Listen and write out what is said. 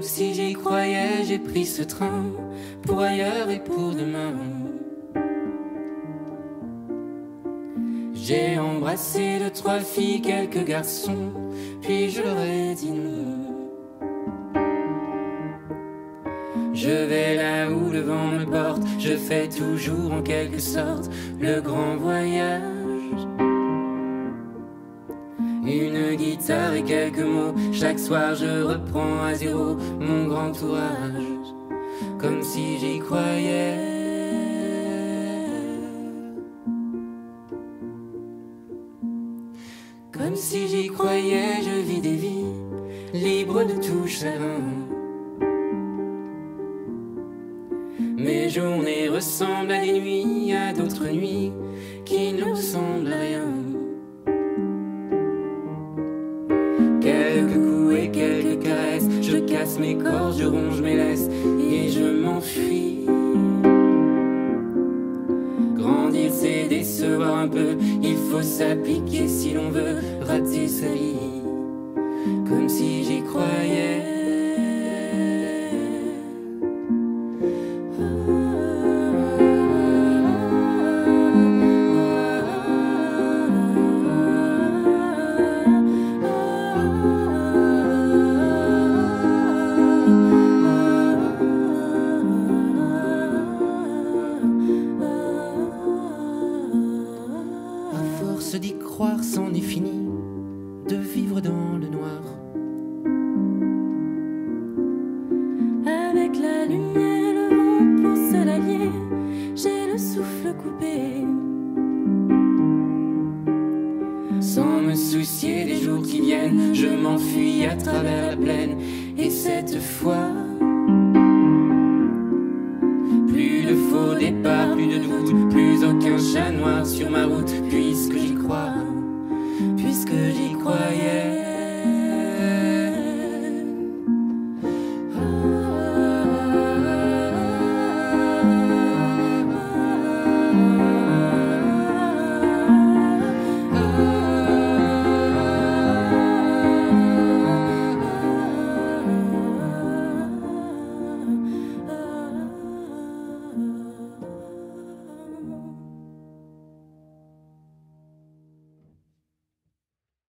si j'y croyais, j'ai pris ce train pour ailleurs et pour demain. J'ai embrassé 2, 3 filles, quelques garçons, puis je leur ai dit non. Je vais là où le vent me porte, je fais toujours en quelque sorte le grand voyage. Une guitare et quelques mots, chaque soir je reprends à zéro mon grand ouvrage, comme si j'y croyais. Comme si j'y croyais, je vis des vies libres de tout chagrin. Mes journées ressemblent à des nuits, à d'autres nuits qui ne ressemblent à rien. Quelques coups et quelques caresses, je casse mes corps, je ronge mes laisses et je m'enfuis. Grandir c'est décevoir un peu, il faut s'appliquer si l'on veut rater sa vie. Comme si j'y croyais. D'y croire, c'en est fini de vivre dans le noir. Avec la lune et le vent pour seul allié, j'ai le souffle coupé. Sans me soucier des jours qui viennent, je m'enfuis à travers la plaine. Et cette fois, plus de faux départs, plus de doute, plus aucun chat noir sur ma route, puisque j'y crois, puisque j'y croyais.